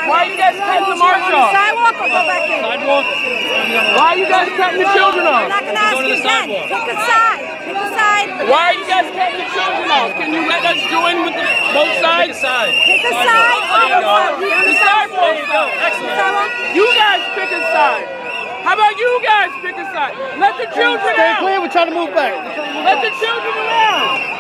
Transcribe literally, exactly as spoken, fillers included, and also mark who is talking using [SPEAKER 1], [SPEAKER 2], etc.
[SPEAKER 1] Why are you guys cutting the march off?
[SPEAKER 2] Sidewalk or go back in?
[SPEAKER 1] Sidewalk. Why are you guys cutting the children off?
[SPEAKER 2] I'm not going to ask you again. Pick a side. Pick a side.
[SPEAKER 1] Why are you guys cutting the children off? Can you let us join with the, both sides?
[SPEAKER 2] Pick a side. Pick a side.
[SPEAKER 1] There you go. The sidewalk. There you go. Excellent. You guys pick a side. How about you guys pick a side? Let the children out.
[SPEAKER 3] Stay clear. We're trying to move back.
[SPEAKER 1] Let the children around.